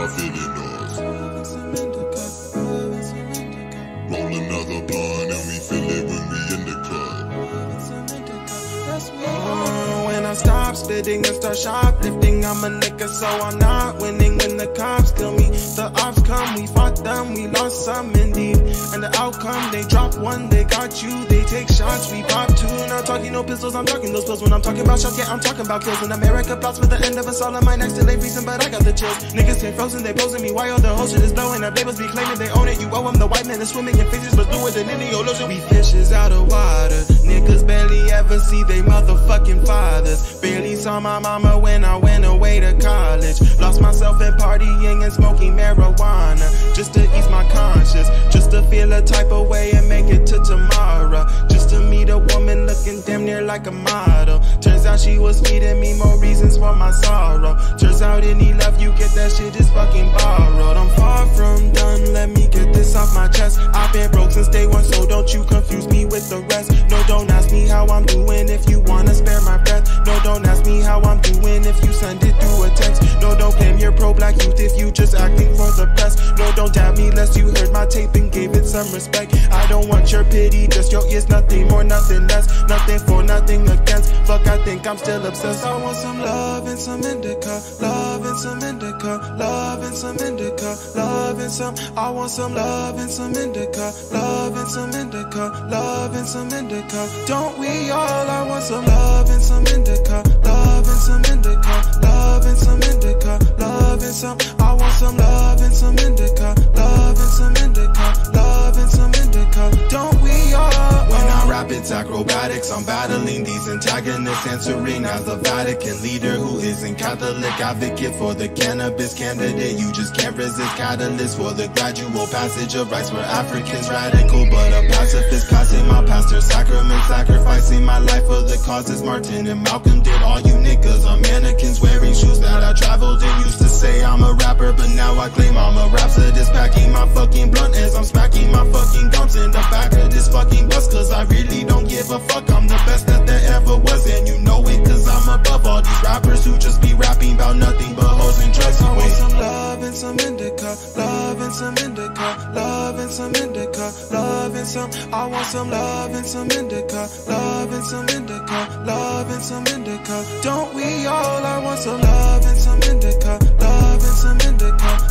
I feel it noise. Roll another blunt and we feel it when we in the cut. When I stop spitting and start shoplifting, I'm a nigga, so I'm not winning. When the cops kill me, the ops come, we fought them, we lost some indeed. And the outcome, they drop one, they got you, they take shots, we pop two. Not talking no pistols, I'm talking those pills. When I'm talking about shots, yeah, I'm talking about kills. When America plots for the end of us all, on my next to lay reason, but I got the chills. Niggas stay frozen, they posing me, why all the whole shit is blowing up. Labels be claiming they own it, you owe them. The white man is swimming in fishes, but bluer than any illusion. We fishes out of water, niggas barely ever see they motherfucking fathers. Barely saw my mama when I went away to college. Lost myself in partying and smoking marijuana, just to ease my conscience, just to feel a type of way and make it to tomorrow, just to meet a woman looking damn near like a model. Turns out she was feeding me more reasons for my sorrow. Turns out any love you get, that shit is fucking borrowed. I'm far from done, let me get this off my chest. I've been broke since day one, so don't you confuse me with the rest. No, don't ask me how I'm doing if you wanna spare my breath. No, don't ask me how I'm doing if you send it through a text. No, don't claim you're pro-black youth if you just acting for the press. No, don't doubt me lest you heard my tape and gave it some respect. I don't want your pity, just your ears, nothing more, nothing less. Nothing for, nothing against. Fuck, I think I'm still obsessed. I want some love and some indica, love and some indica, love and some indica, love and some. I want some love and some indica, love and some indica, love and some indica. Don't we all? I want some love and some indica, love and some indica, love and some indica, love and some. I want some love and some indica, love and some indica, love and some indica. Don't we all? When I rap, it's acrobatics. I'm battling these antagonists, answering as the Vatican leader who isn't Catholic. Advocate for the cannabis candidate. You just can't resist. Catalyst for the gradual passage of rights for Africans. Radical but a pacifist, passing my pastor sacrament, sacrificing my life for the causes Martin and Malcolm did. All you niggas are mannequins wearing shoes that I traveled in. Used to say I'm a rapper, but now I claim I'm a rhapsodist. Packing my fucking blunt as I'm smacking my fucking gums in the back of this fucking bus, cause I really don't give a fuck. I'm the best that there ever was, and you know it, cause I'm above all these rappers who just be rapping about nothing but hoes and drugs. I want some love and some indica, love and some indica, love and some indica, love and some. I want some love and some indica, love and some indica, love and some indica. Don't we all? I want some love and some indica, love and some indica,